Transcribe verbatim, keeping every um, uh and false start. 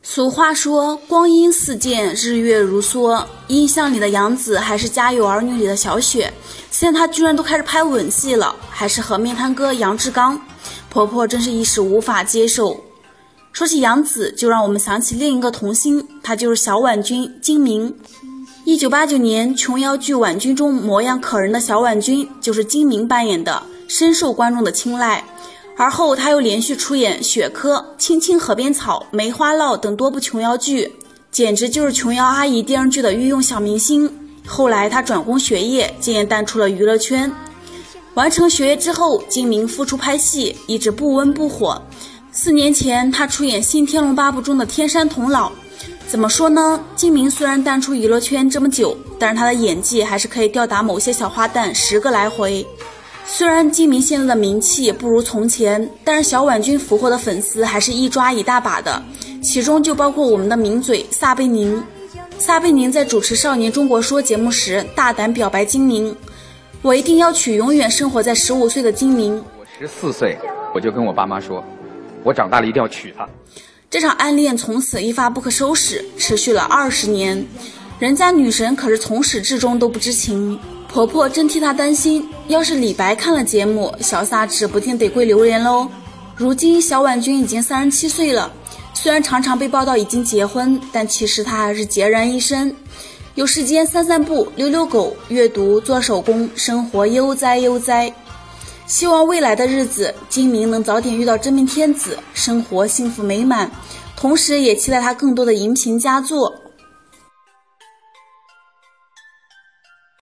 俗话说光阴似箭，日月如梭，印象里的杨紫还是家有儿女里的小雪，现在她居然都开始拍吻戏了，还是和面瘫哥杨志刚，婆婆真是一时无法接受。说起杨紫，就让我们想起另一个童星，她就是小婉君金明。一九八九年琼瑶剧《婉君》中模样可人的小婉君就是金明扮演的，深受观众的青睐。而后他又连续出演《雪珂》《青青河边草》《梅花烙》等多部琼瑶剧，简直就是琼瑶阿姨电视剧的御用小明星。后来他转攻学业，渐渐淡出了娱乐圈。完成学业之后，金明复出拍戏，一直不温不火。四年前他出演《新天龙八部》中的天山童姥。怎么说呢，金明虽然淡出娱乐圈这么久，但是他的演技还是可以吊打某些小花旦十个来回。虽然金明现在的名气也不如从前，但是小婉君俘获的粉丝还是一抓一大把的，其中就包括我们的名嘴撒贝宁。撒贝宁在主持《少年中国说》节目时大胆表白金明，我一定要娶永远生活在十五岁的金明。 我十四岁我就跟我爸妈说，我长大了一定要娶她。 这场暗恋从此一发不可收拾，持续了二十年，人家女神可是从始至终都不知情。婆婆真替她担心，要是李白看了节目，小撒指不定得跪榴莲喽。如今小婉君已经三十七岁了，虽然常常被报道已经结婚，但其实她还是孑然一身。有时间散散步，遛遛狗，阅读，做手工，生活悠哉悠哉。希望未来的日子金明能早点遇到真命天子，生活幸福美满，同时也期待他更多的荧屏佳作。